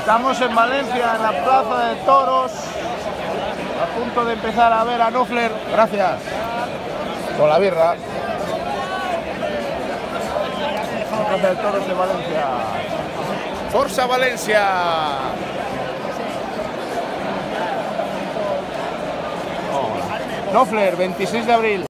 Estamos en Valencia, en la Plaza de Toros, a punto de empezar a ver a Knopfler. Gracias. Con la birra. La Plaza de Toros de Valencia. Forza Valencia. Knopfler, 26 de abril.